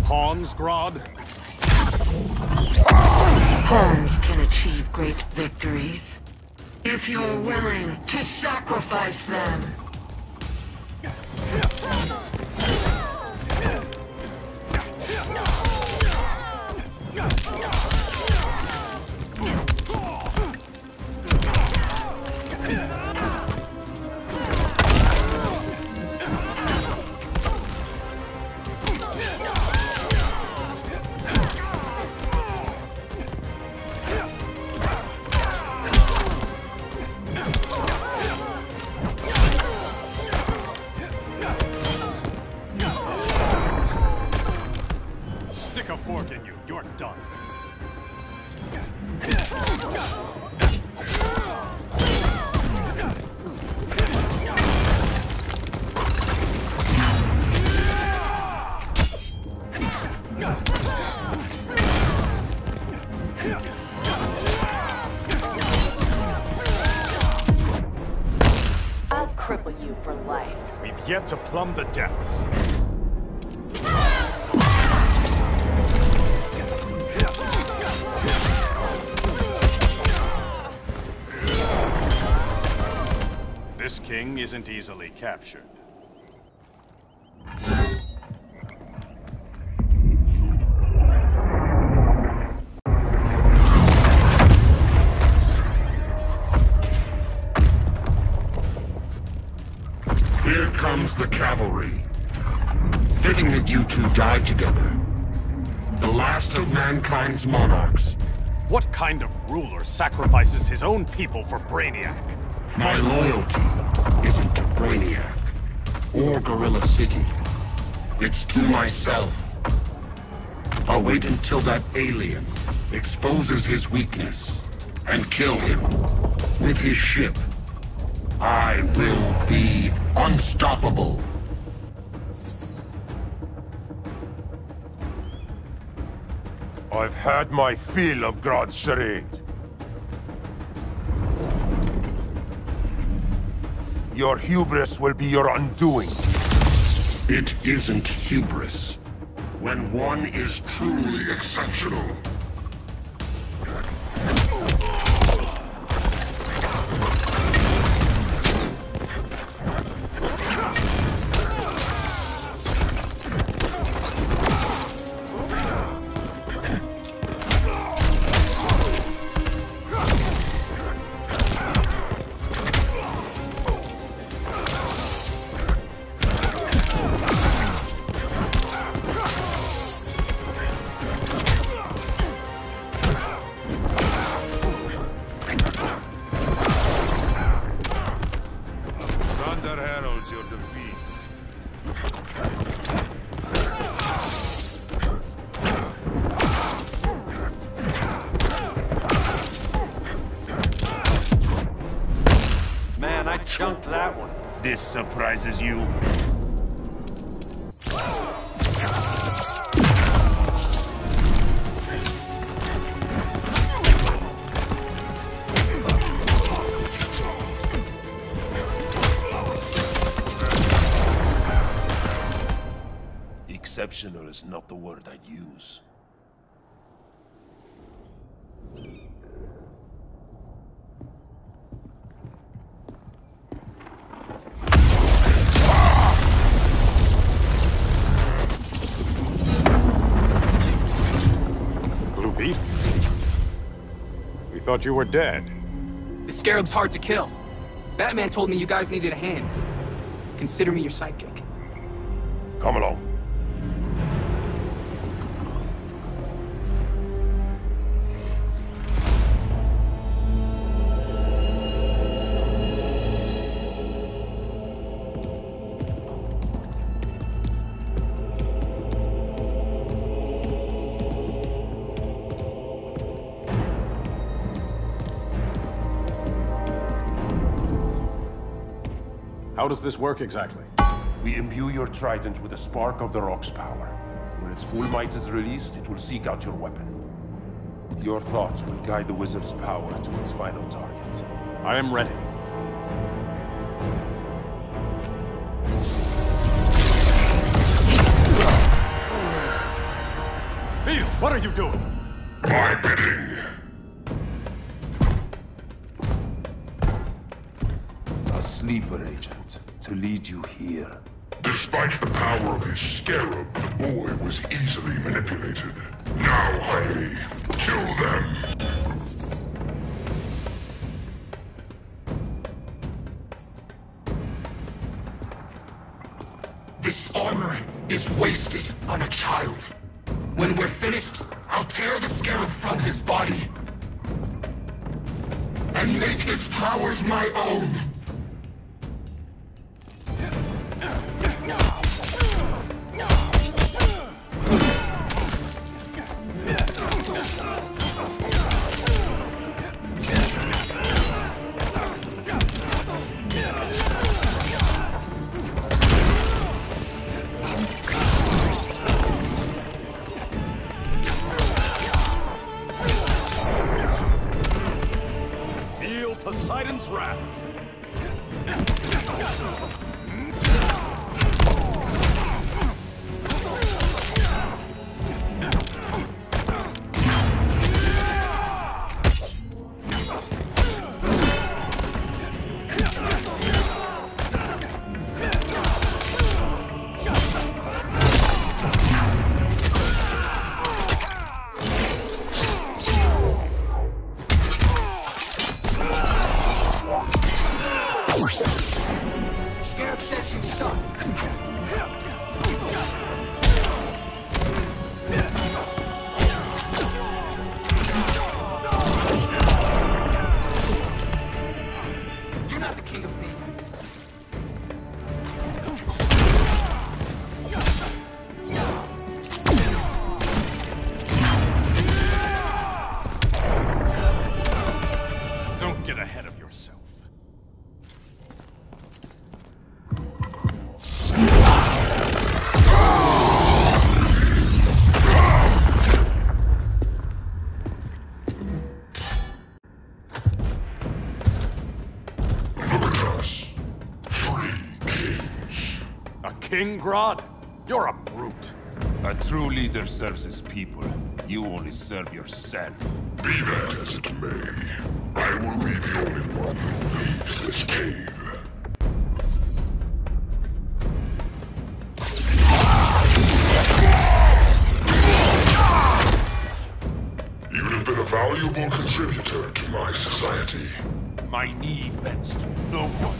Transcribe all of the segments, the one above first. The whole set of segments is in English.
pawns, Grodd? Pawns can achieve great victories if you're willing to sacrifice them. Stick a fork in you, you're done. I'll cripple you for life. We've yet to plumb the depths. This king isn't easily captured. Here comes the cavalry. Fitting that you two died together. The last of mankind's monarchs. What kind of ruler sacrifices his own people for Brainiac? My loyalty isn't to Brainiac or Gorilla City. It's to myself. I'll wait until that alien exposes his weakness and kill him with his ship. I will be unstoppable. I've had my fill of Grodd's charade. Your hubris will be your undoing. It isn't hubris when one is truly exceptional. Your defeat. Man, I chunked that one. This surprises you? Exceptional is not the word I'd use. Blue Beat? We thought you were dead. The Scarab's hard to kill. Batman told me you guys needed a hand. Consider me your sidekick. Come along. How does this work exactly? We imbue your trident with a spark of the Rock's power. When its full might is released, it will seek out your weapon. Your thoughts will guide the wizard's power to its final target. I am ready. What are you doing? My bidding. A sleeper agent to lead you here. Despite the power of his scarab, the boy was easily manipulated. Now, Jaime, kill them! This armor is wasted on a child. When we're finished, I'll tear the scarab from his body and make its powers my own. Feel Poseidon's wrath. Scarab says you suck. You're not the king of me. Don't get ahead of yourself. A king, Grodd? You're a brute. A true leader serves his people. You only serve yourself. Be that as it may, I will be the only one who leaves this cave. You have been a valuable contributor to my society. My knee bends to no one.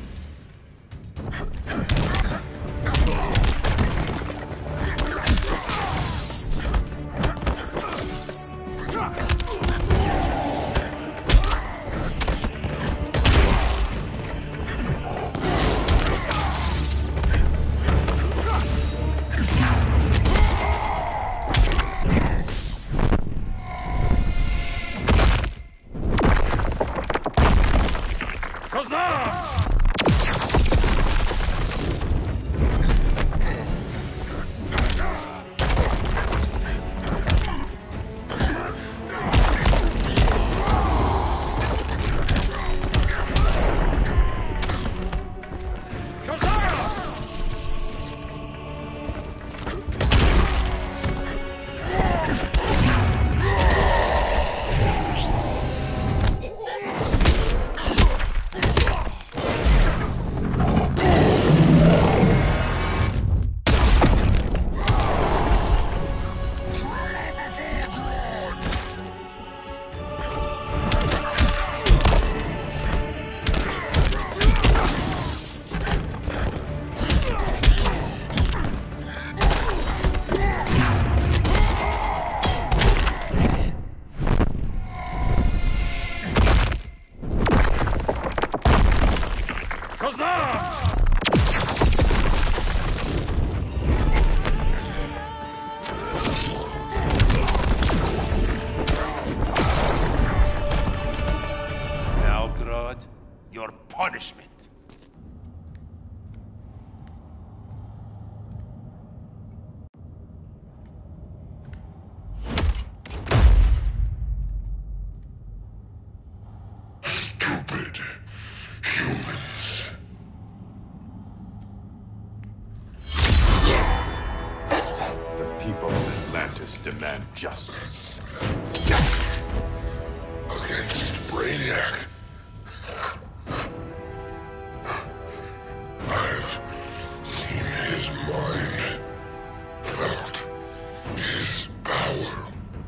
Huzzah! Now, Grodd, your punishment. Stupid humans. The people will Atlantis demand justice. Against Brainiac. I've seen his mind, felt his power.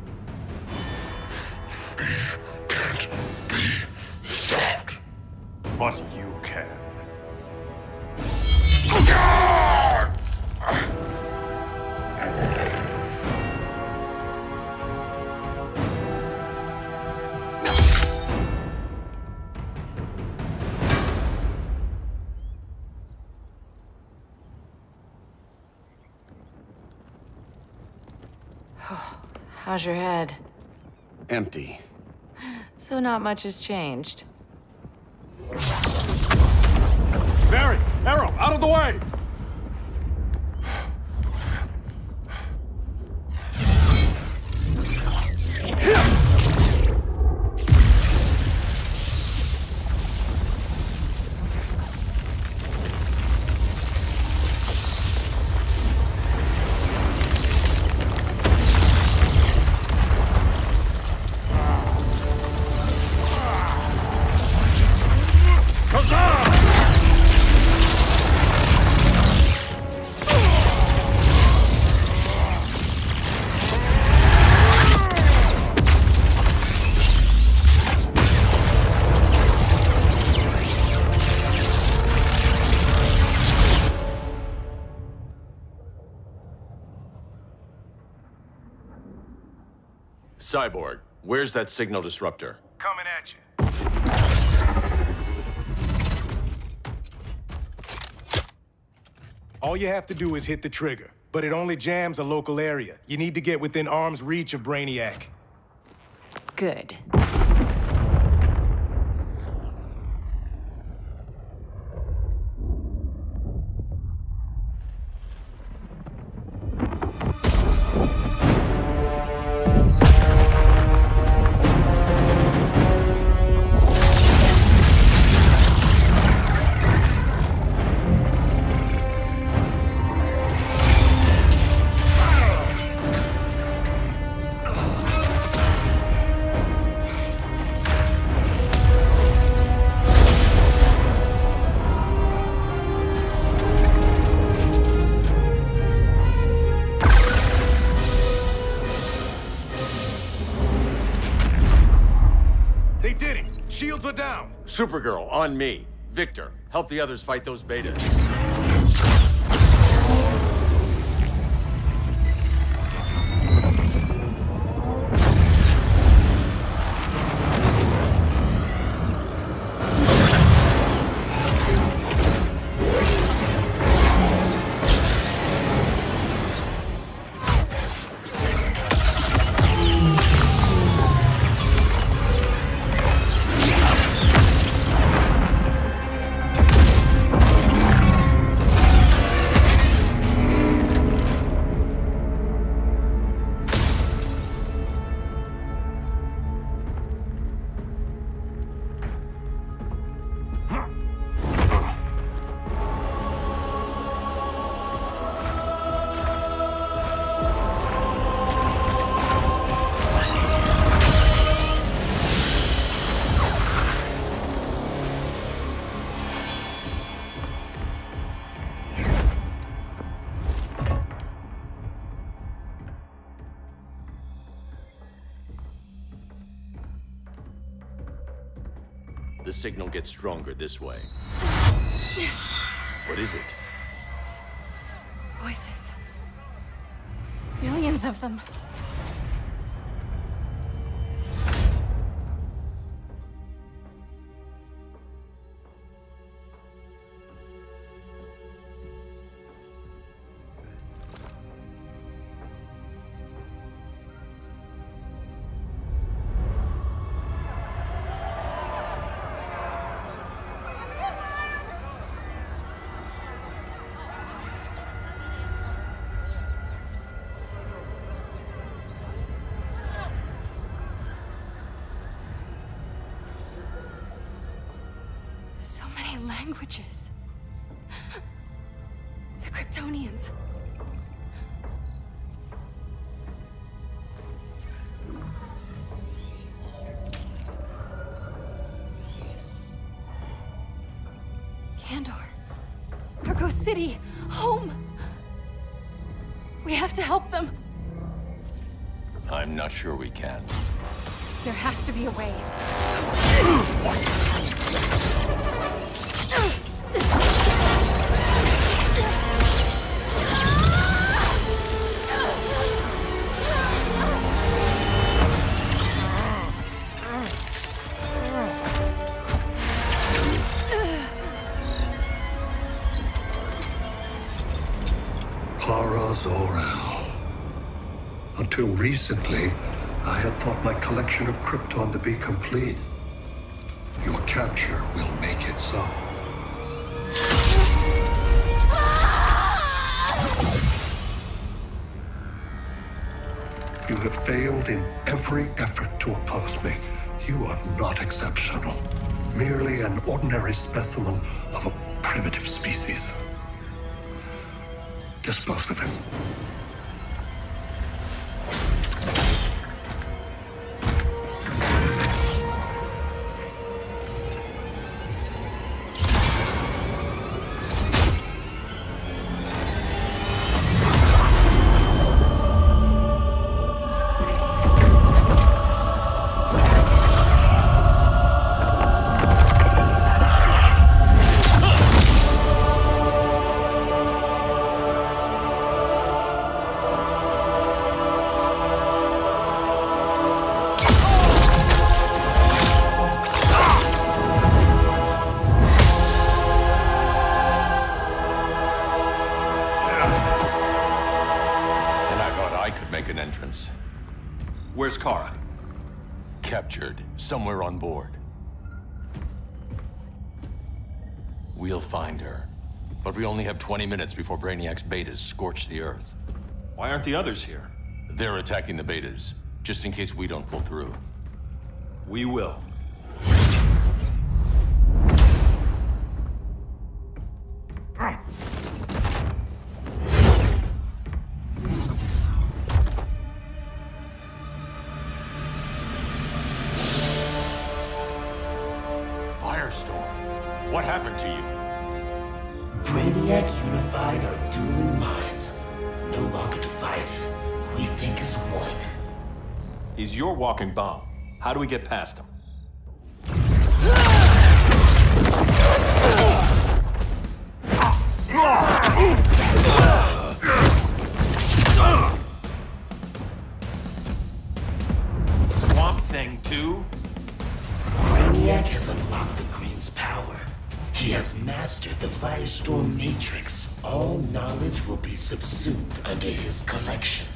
He can't be stopped. But you can. How's your head? Empty. So not much has changed. Barry! Arrow! Out of the way! Cyborg, where's that signal disruptor? Coming at you. All you have to do is hit the trigger, but it only jams a local area. You need to get within arm's reach of Brainiac. Good. They did it! Shields are down! Supergirl, on me. Victor, help the others fight those betas. The signal gets stronger this way. What is it? Voices. Millions of them. So many languages. The Kryptonians. Argo City, home. We have to help them. I'm not sure we can. There has to be a way. Kara Zor-El. Until recently, I had thought my collection of Krypton to be complete. Your capture will make it so. You have failed in every effort to oppose me. You are not exceptional. Merely an ordinary specimen of a primitive species. Dispose of him. Where's Kara? Captured, somewhere on board. We'll find her. But we only have 20 minutes before Brainiac's betas scorch the Earth. Why aren't the others here? They're attacking the betas, just in case we don't pull through. We will. Firestorm, what happened to you? Brainiac unified our dueling minds. No longer divided. We think as one. He's your walking bomb. How do we get past him? Swamp Thing 2? Brainiac has unlocked the Green's power. He has mastered the Firestorm Matrix. All knowledge will be subsumed under his collection.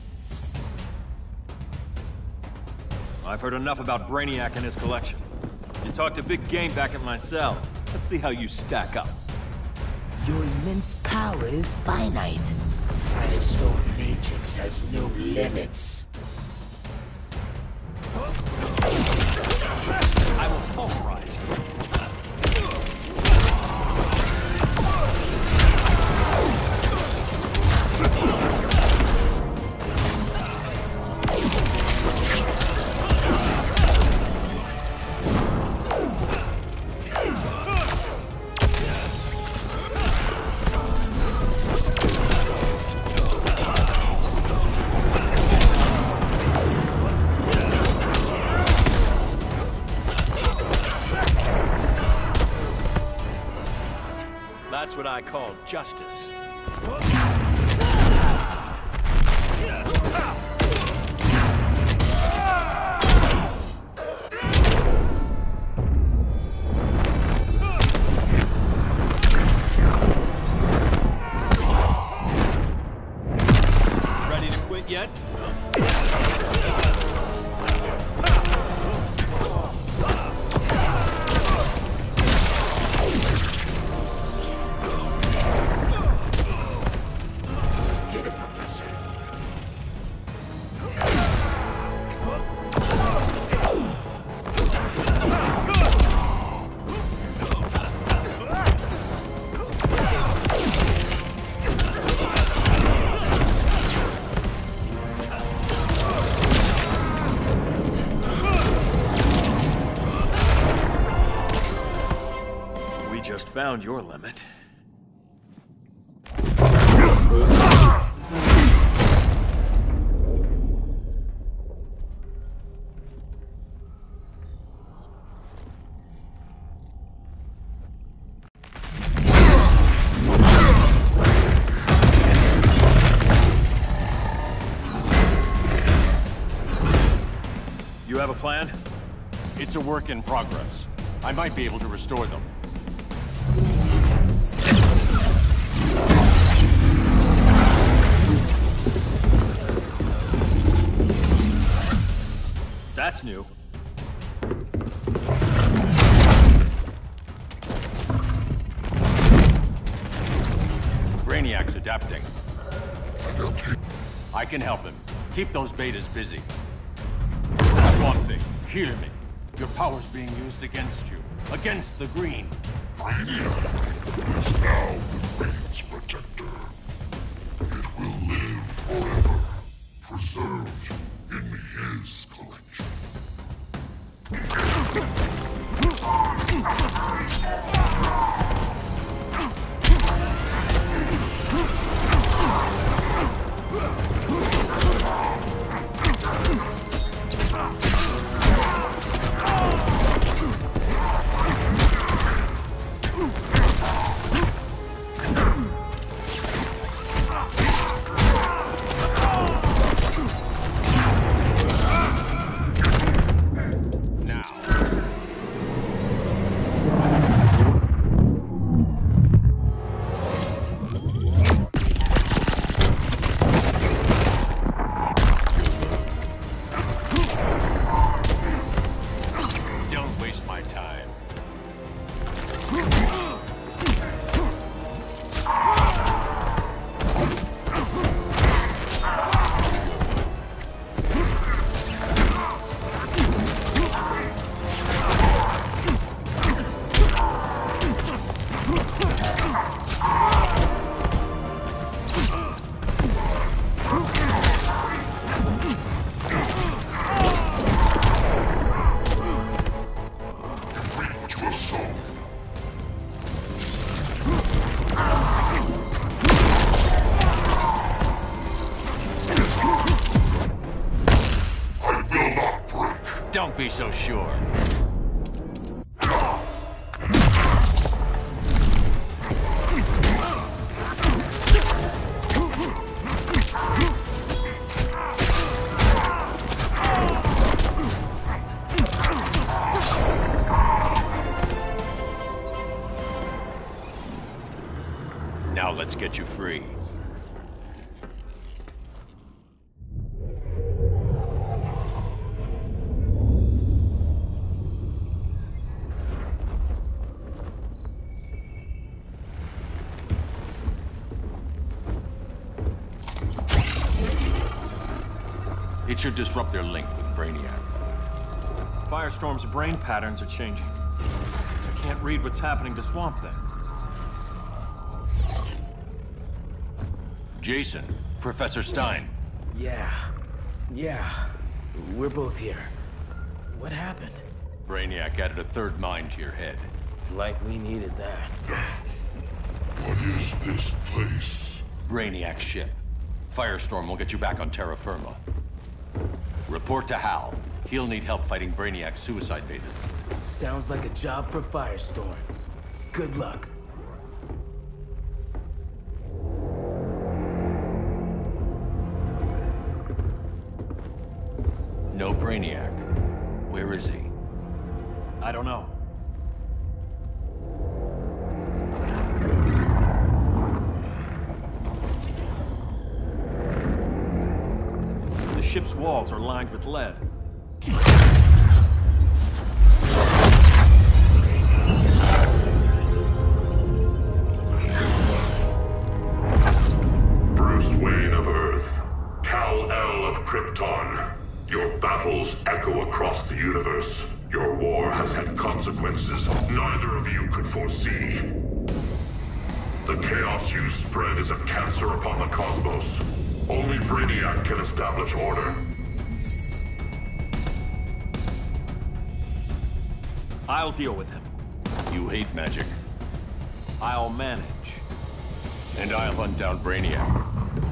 I've heard enough about Brainiac and his collection. You talked a big game back at my cell. Let's see how you stack up. Your immense power is finite. The Firestorm Matrix has no limits. I will pulverize you. That's what I call justice. Ready to quit yet? Just found your limit. plan? It's a work in progress. I might be able to restore them. That's new. Brainiac's adapting. I can help him. Keep those betas busy. Swamp Thing, hear me. Your power's being used against you. Against the Green. Brainiac is now the Green's protector. It will live forever, preserved in his collection. Don't be so sure. Now let's get you free. It should disrupt their link with Brainiac. Firestorm's brain patterns are changing. I can't read what's happening to Swamp Thing. Jason, Professor Stein. Yeah. We're both here. What happened? Brainiac added a third mind to your head. Like we needed that. What is this place? Brainiac's ship. Firestorm will get you back on terra firma. Report to Hal. He'll need help fighting Brainiac's suicide betas. Sounds like a job for Firestorm. Good luck. No Brainiac. Where is he? I don't know. The ship's walls are lined with lead. Bruce Wayne of Earth, Kal-El of Krypton. Your battles echo across the universe. Your war has had consequences neither of you could foresee. The chaos you spread is a cancer upon the cosmos. Only Brainiac can establish order. I'll deal with him. You hate magic. I'll manage. And I'll hunt down Brainiac.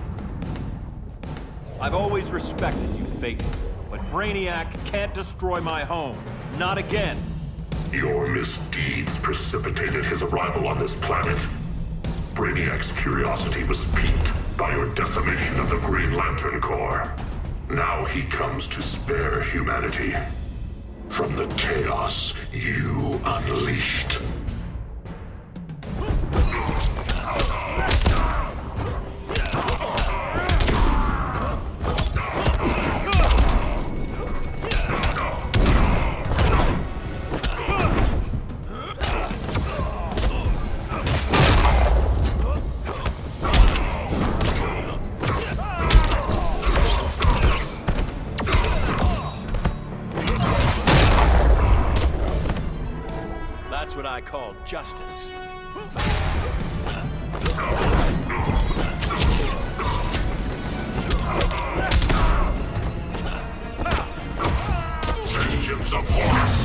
I've always respected you, Phaeton. But Brainiac can't destroy my home. Not again. Your misdeeds precipitated his arrival on this planet. Brainiac's curiosity was piqued by your decimation of the Green Lantern Corps. Now he comes to spare humanity. from the chaos you unleashed. That's what I call justice. Vengeance of Horus!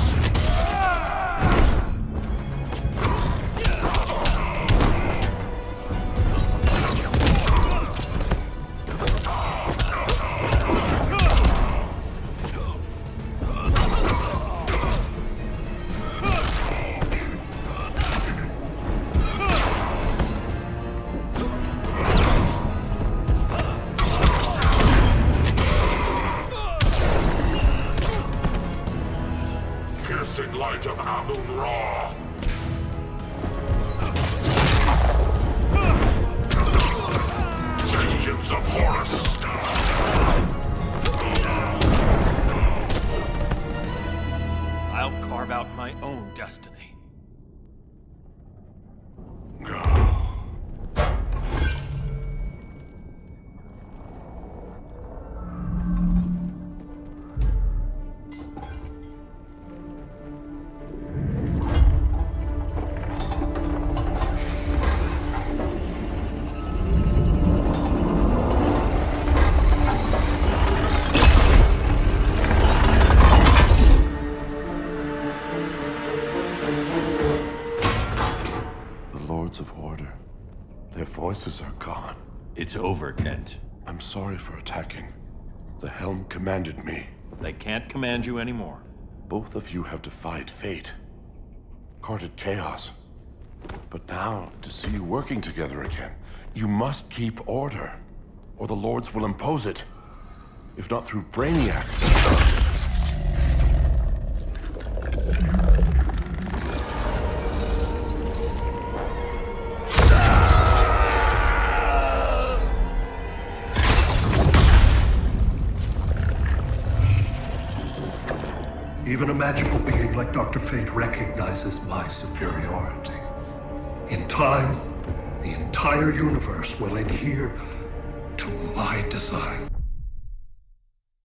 Piercing light of Amun-Ra! Vengeance of Horus! I'll carve out my own destiny. Of order. Their voices are gone. It's over, Kent. I'm sorry for attacking. The Helm commanded me. They can't command you anymore. Both of you have defied fate, courted chaos. But now, to see you working together again, you must keep order, or the Lords will impose it. If not through Brainiac. Even a magical being like Dr. Fate recognizes my superiority. In time, the entire universe will adhere to my design.